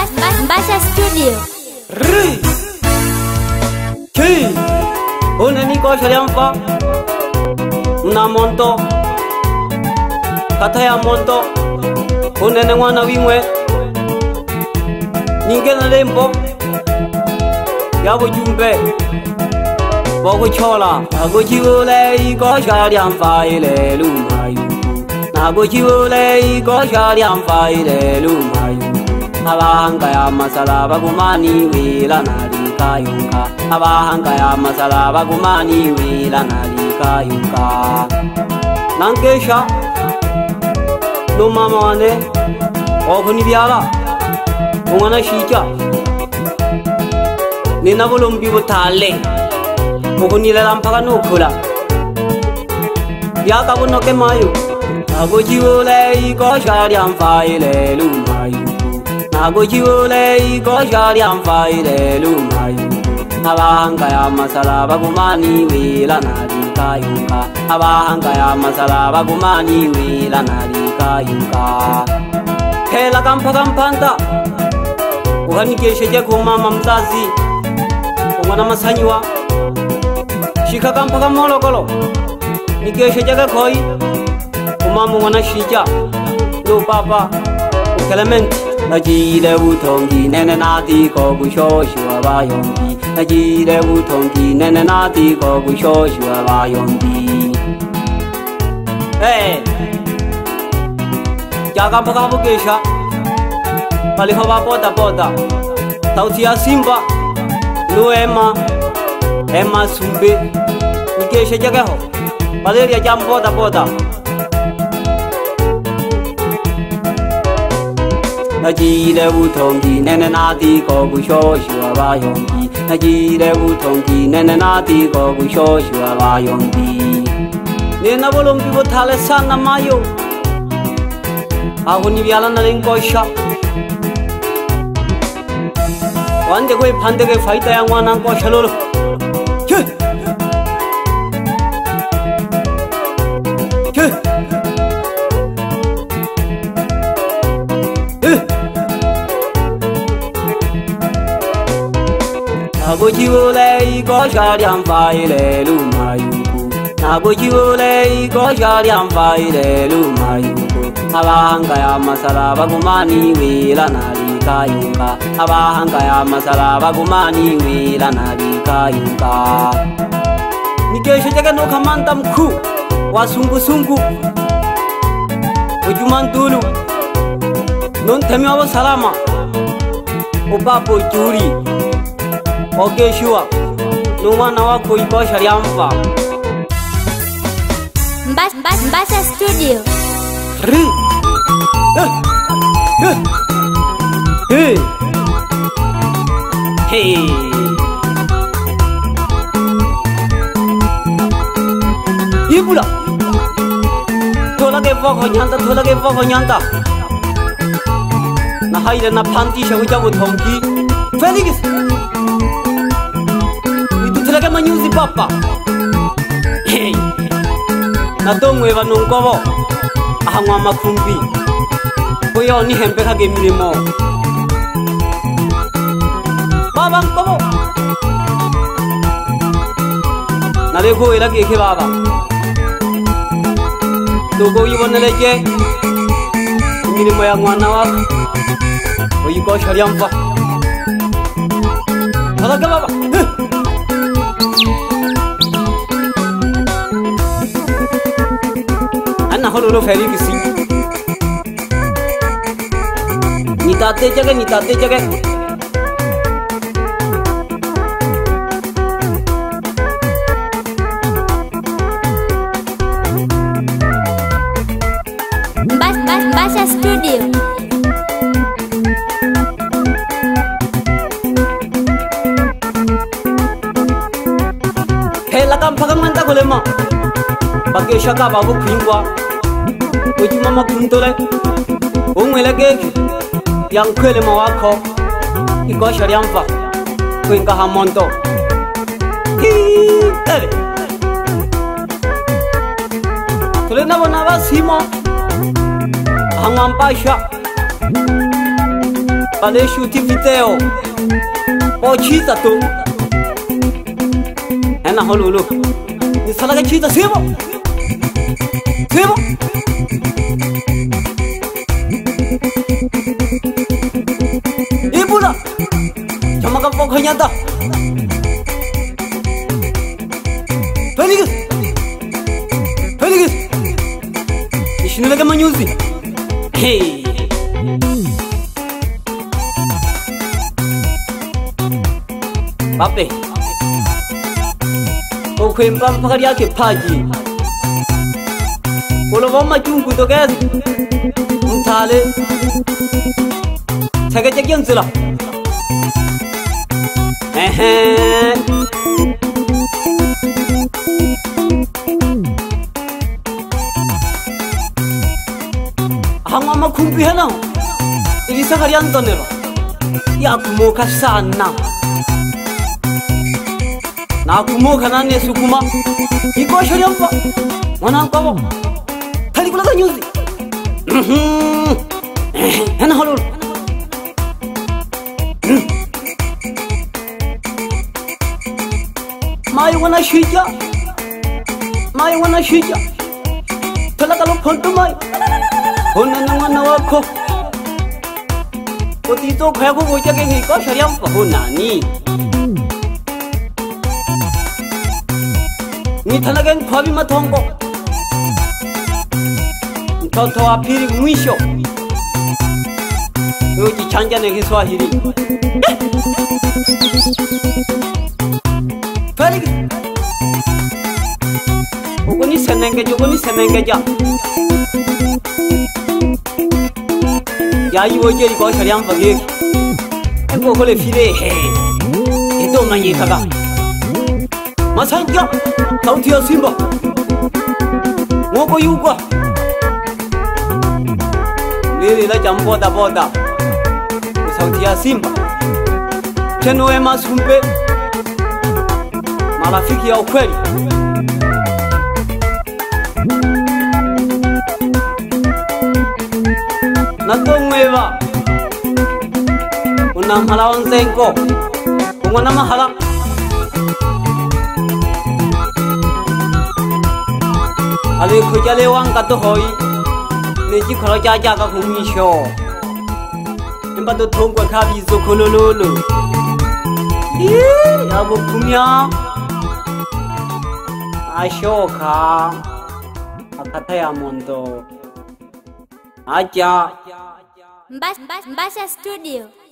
Mbasha Studio. Une niko shaliamfa na monto kata ya monto unene mwana wimwe ningena lembo yabo jumbe bogo chola ago chiwole iko shaliamfa ile lumayu nago chiwole iko shaliamfa ile lumayu abahanga ya masala bagumani wila nalika yunga abahanga ya masala bagumani wila nalika yunga nankesha no mama wane ogoni biala umwana shija nina bolombi botale ogoni lampaka no kula ya kabuno ke mayu ago jiwole iko shari amfaile lumayu nago jiwole iko shari amfaile lumayu abahanga ya masala bagumani wila nalika yunga abahanga ya masala bagumani wila nalika yunga hela kampanta uhanikesheje ku mama mzazi umwana masanyiwa shika kampaka molokolo nikesheje koi umama mwana shija no papa Clement najile butongi nene nati ko bushoshi wabayombi najile butongi nene nati ko bushoshi wabayombi jaga mpaka bukesha paliho boda tauti ya simba no ema sumbe nikeshe jagaho paleria jam boda najile butongi nene nati ko bushoshi wabayombi najile butongi nene nati ko bushoshi wabayombi nena bolombi botale sana mayo aho nibyala nalengosha wande koi phande ke faida ya mwana ngosha lolo nago jiwole iko shari amfaile lumayuku nago jiwole iko shari amfaile lumayuku abahanga ya masala bagumani wila nalika yunga abahanga ya masala bagumani wila nalika yunga nikeshe jaga no kamanda mkuu wa sungu ujumandulu non temiwa salama upapo juri ogeshua no mwana wako iko shari amfa Mbasha Studio. Hey. Ibula. Tola ke voko nyanta. Na haile na panti sha uja butongi. Felix. Itu telaga manyuzi papa. Hey. Na tongwe vanongovo. Ahangwa makumbi. Boyo ni hembe kage milimo. Baba ngovo. Nalego ila ke baba. Dogo yiboneleje. Milimo ya mwana wako. Oyiko shariamfa. Talaga baba. Anna holo Felix. Nitate jaga Mbasha Studio. hela kampaka manta kolema bakesha ka babu kwingwa uji mama kuntole umwele keke yankwele mawako iko shari amfa kwinga hamonto tole nabona basimo hangwampasha Vale shuti video o chita tu ena holulu ni sala ka chita sebo ibula chama ka pokhanya ta Felix ishine laga manyuzi hey Pape o kwemba mpakari yake paji olova chungu to gezi mtale tage nzila hangwa makumbi hana ilisa kari antonero ya kumoka sana na kumoka nane sukuma iko shori ampa wana kwabo kali kula nyuzi hana halul mai wana shija tala kalo phontu mai honna nangana wako otito khaya ko boja ke ko shori ampa honani ni thalagen khobi mathongo toto apiri mwisho yoji chanja ne Kiswahili Felix ugoni senenge ja ya yiwoje ko shariam bage ego kole fire he edo manye kaga masanja sauti ya simba ngoko yugwa nili la jamboda boda sauti ya simba teno ema sumpe marafiki ya ukweli natongweva unamhala onzenko ungona mahala ale khojale wanga to hoi neji khoro jaja ka khumisho imba to thongwa kha bizo kholololo ya bo khumya ashoka akatha ya mondo aja Mbasha Studio.